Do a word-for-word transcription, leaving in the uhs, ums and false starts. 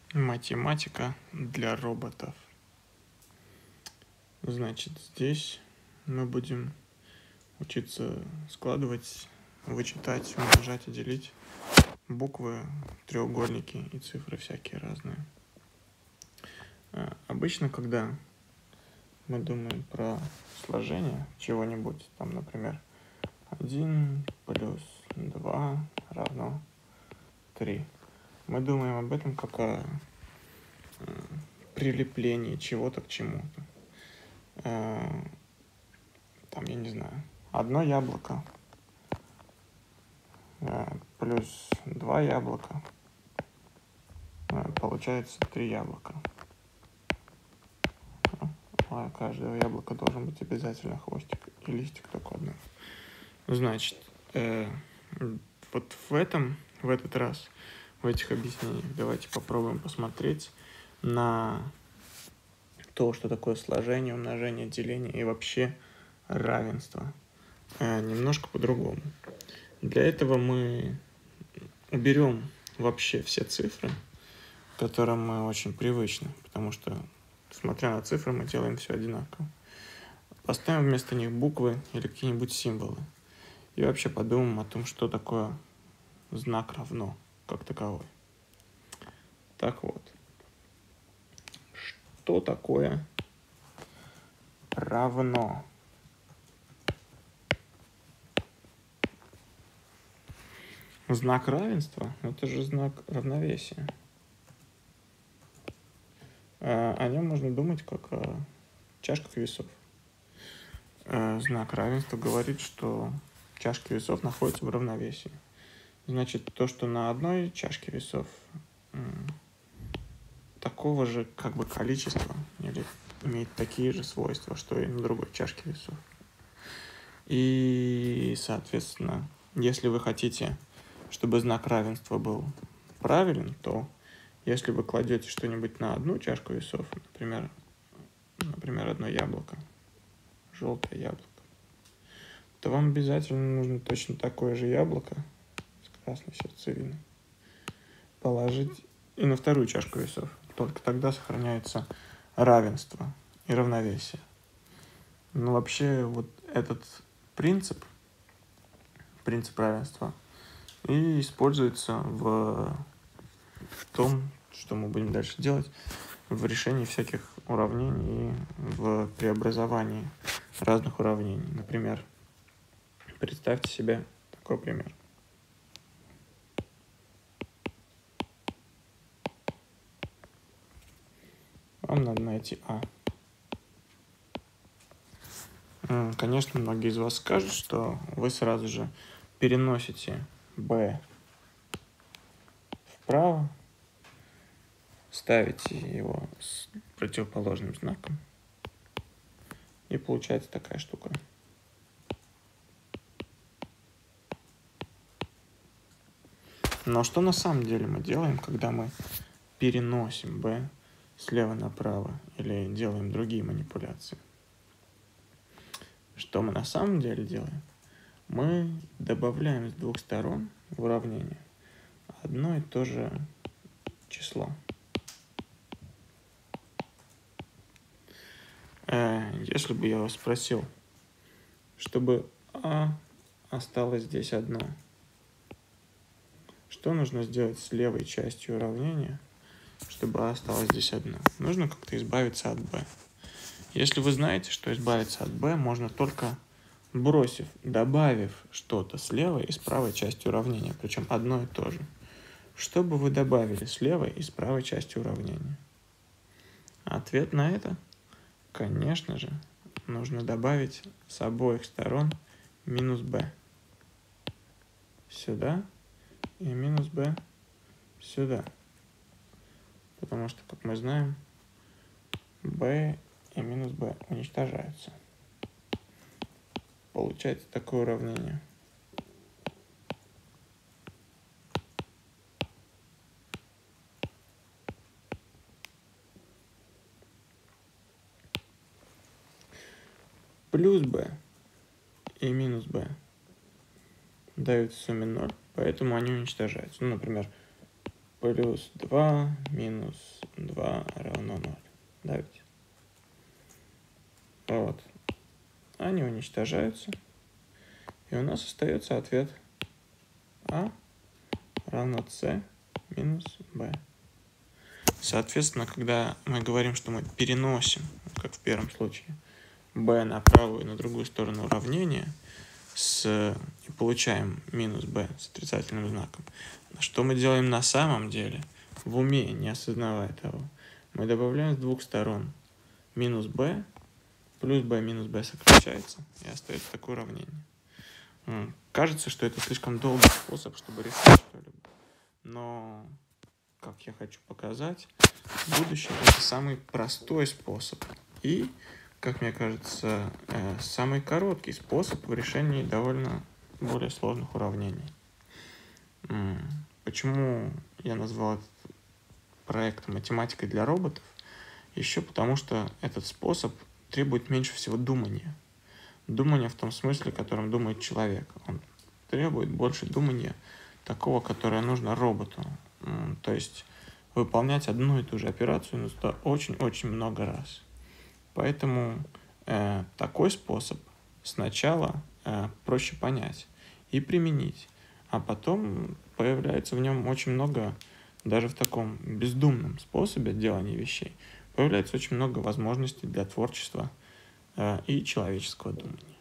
Математика для роботов. Значит, здесь мы будем учиться складывать, вычитать, умножать и делить буквы, треугольники и цифры всякие разные. Обычно, когда мы думаем про сложение чего-нибудь, там, например, один плюс два равно три, мы думаем об этом как о прилеплении чего-то к чему-то. Там, я не знаю, одно яблоко плюс два яблока получается три яблока. А у каждого яблока должен быть обязательно хвостик и листик только одно. Значит, э, вот в этом, в этот раз, в этих объяснениях давайте попробуем посмотреть на то, что такое сложение, умножение, деление и вообще равенство. Э, немножко по-другому. Для этого мы уберем вообще все цифры, к которым мы очень привычны, потому что, смотря на цифры, мы делаем все одинаково. Поставим вместо них буквы или какие-нибудь символы. И вообще подумаем о том, что такое знак равно, как таковой. Так вот, что такое равно? Знак равенства – это же знак равновесия. О нем можно думать как о чашках весов. Знак равенства говорит, что чашки весов находятся в равновесии. Значит, то, что на одной чашке весов такого же как бы количества или имеет такие же свойства, что и на другой чашке весов. И, соответственно, если вы хотите, чтобы знак равенства был правилен, то если вы кладете что-нибудь на одну чашку весов, например, например, одно яблоко, желтое яблоко, то вам обязательно нужно точно такое же яблоко с красной сердцевиной положить и на вторую чашку весов. Только тогда сохраняется равенство и равновесие. Но вообще вот этот принцип, принцип равенства, и используется в том, что мы будем дальше делать, в решении всяких уравнений и в преобразовании разных уравнений. Например, представьте себе такой пример. Вам надо найти А. Конечно, многие из вас скажут, что вы сразу же переносите Б вправо, ставите его с противоположным знаком, и получается такая штука. Но что на самом деле мы делаем, когда мы переносим B слева направо или делаем другие манипуляции? Что мы на самом деле делаем? Мы добавляем с двух сторон в уравнение одно и то же число. Если бы я вас спросил, чтобы А осталось здесь одно, что нужно сделать с левой частью уравнения, чтобы А осталось здесь одно? Нужно как-то избавиться от Б. Если вы знаете, что избавиться от B можно только бросив, добавив что-то с левой и с правой части уравнения, причем одно и то же. Что бы вы добавили с левой и с правой части уравнения? Ответ на это, конечно же, нужно добавить с обоих сторон минус b сюда и минус b сюда. Потому что, как мы знаем, b и минус b уничтожаются. Получается такое уравнение. Плюс b и минус b дают в сумме ноль, поэтому они уничтожаются. Ну, например, плюс два минус два равно ноль. Да ведь? Вот. Они уничтожаются. И у нас остается ответ А равно С минус Б. Соответственно, когда мы говорим, что мы переносим, как в первом случае, b на правую и на другую сторону уравнения с, и получаем минус b с отрицательным знаком, что мы делаем на самом деле, в уме, не осознавая того? Мы добавляем с двух сторон минус b, плюс b минус b сокращается, и остается такое уравнение. Кажется, что это слишком долгий способ, чтобы решить что-либо. Но, как я хочу показать, в будущем это самый простой способ. И, как мне кажется, самый короткий способ в решении довольно более сложных уравнений. Почему я назвал этот проект математикой для роботов? Еще потому, что этот способ требует меньше всего думания. Думания в том смысле, в котором думает человек. Он требует больше думания такого, которое нужно роботу. То есть выполнять одну и ту же операцию нужно очень-очень много раз. Поэтому э, такой способ сначала э, проще понять и применить, а потом появляется в нем очень много, даже в таком бездумном способе делания вещей, появляется очень много возможностей для творчества э, и человеческого думания.